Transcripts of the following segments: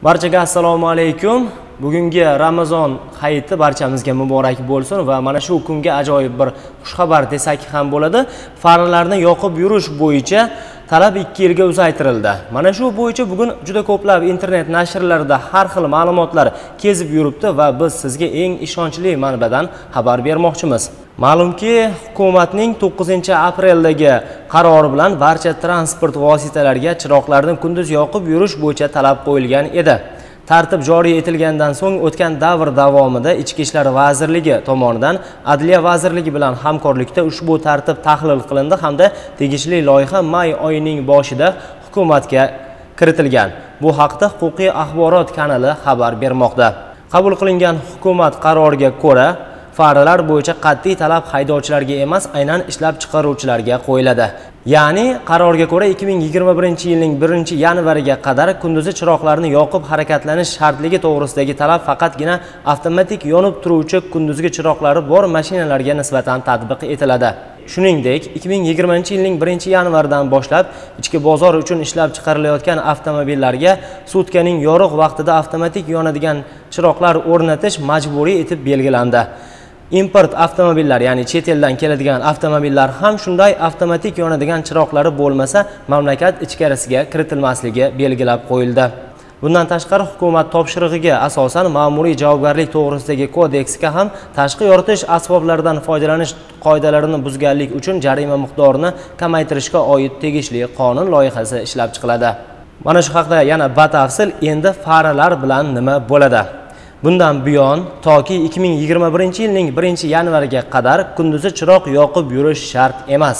Barchaga assalomu alaykum. Bugungi Ramazon hayiti barchamizga muborak bo'lsin va mana shu kunga ajoyib bir xushxabar desak ham bo'ladi. Farlarni yoqib yurish bo'yicha talab 2 yilga uzaytirildi. Mana shu bo'yicha bugun juda ko'plab internet nashrlarida har xil ma'lumotlar kezib yuribdi va biz sizga eng ishonchli manbadan xabar bermoqchimiz. Ma'lumki, hukumatning 9-apreldagi qarori bilan barcha transport vositalariga chiroqlarni kunduz yoqib yurish bo'yicha talab qo'yilgan edi. Tartib joriy etilgandan so'ng o'tgan davr davomida Ichki ishlar vazirligi tomonidan Adliya vazirligi bilan hamkorlikda ushbu tartib tahlil qilindi hamda tegishli loyiha may oyining boshida hukumatga kiritilgan. Bu haqda Huquqiy axborot kanali xabar bermoqda. Qabul qilingan hukumat qaroriga ko'ra, farlar bo'yicha qat'iy talab haydovchilarga emas, aynan ishlab chiqaruvchilarga qo'yiladi. Ya'ni qarorga ko'ra 2021-yilning 1-yanvariga qadar kunduzi chiroqlarni yoqib harakatlanish shartligi to'g'risidagi talab faqatgina avtomatik yonib turuvchi kunduzgi chiroqlari bor mashinalarga nisbatan tatbiq etiladi. Shuningdek, 2020-yilning 1-yanvaridan boshlab ichki bozor uchun ishlab chiqarilayotgan avtomobillarga sutkaning yorug' vaqtida avtomatik yonadigan chiroqlar o'rnatish majburiy etib belgilandi. Import avtomobillar, ya'ni chet eldan keladigan avtomobillar ham shunday avtomatik yonadigan chiroqlari bo'lmasa, mamlakat ichkarisiga kiritilmasligi belgilab qo'yildi. Bundan tashqari, hukumat topshirig'iga asosan ma'muriy javobgarlik to'g'risidagi kodeksga ham tashqi yoritish asboblaridan foydalanish qoidalarini buzganlik uchun jarima miqdorini kamaytirishga oid tegishli qonun loyihasi ishlab chiqiladi. Mana shu haqda yana batafsil endi farlar bilan nima bo'ladi? Bundan buyon toki 2021-yilning 1-yanvariga qadar kunduzi chiroq yoqib yurish shart emas.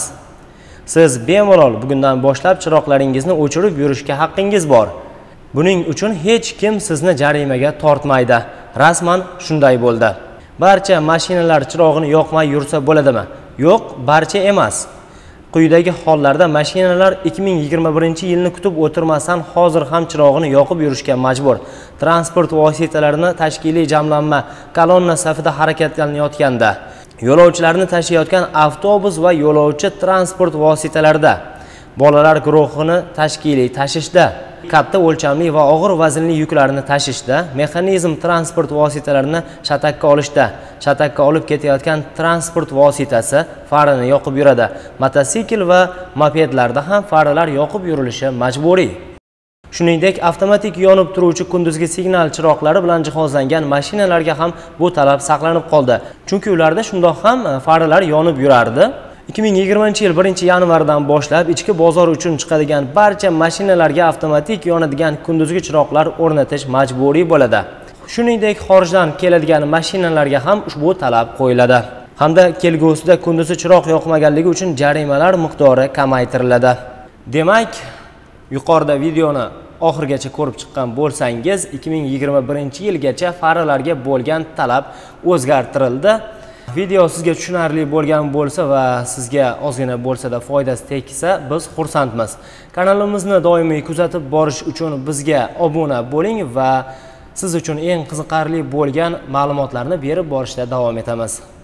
Siz bemalol bugundan boshlab chiroqlaringizni o'chirib yurishga haqqingiz bor. Buning uchun hech kim sizni jarimaga tortmaydi. Rasman shunday bo'ldi. Barcha mashinalar chirog'ini yoqmay yursa bo'ladimi? Yo'q, barcha emas. Quyidagi hollarda mashinalar 2021-yilni kutib o'tirmasdan hozir ham chirog'ini yoqib yurishga majbur. Transport vositalarini tashkiliy jamlanma kolonna safida harakatlanayotganda, yo'lovchilarni tashiyotgan avtobus va yo'lovchi transport vositalarida, bolalar guruhini tashkiliy tashishda, katta o'lchamli va og'ir vaznli yuklarni tashishda, mexanizm transport vositalarini shatakka olishda, shatakka olib ketayotgan transport vositasi farini yoqib yuradi. Mototsikl va mopedlarda ham farlar yoqib yurilishi majburiy. Shuningdek, avtomatik yonib turuvchi kunduzgi signal chiroqlari bilan jihozlangan mashinalarga ham bu talab saqlanib qoldi. Chunki ularda shundoq ham farlar yonib yurardi. 2020-yil 1-yanvardan boshlab ichki bozor uchun chiqadigan barcha mashinalarga avtomatik yonadigan kunduzgi chiroqlar o'rnatish majburiy bo'ladi. Shuningdek, xorijdan keladigan mashinalarga ham ushbu talab qo'yiladi. Hamda kelgusida kunduzi chiroq yoqmaganligi uchun jarimalar miqdori kamaytiriladi. Demak, yuqorida videoni oxirigacha ko'rib chiqqan bo'lsangiz, 2021-yilgacha farlarga bo'lgan talab o'zgartirildi. Video sizga tushunarli bo'lgan bo'lsa va sizga ozgina bo'lsa-da foydasi tegsa, biz xursandmiz. Kanalimizni doimiy kuzatib borish uchun bizga obuna bo'ling va siz uchun eng qiziqarli bo'lgan ma'lumotlarni berib borishda davom etamiz.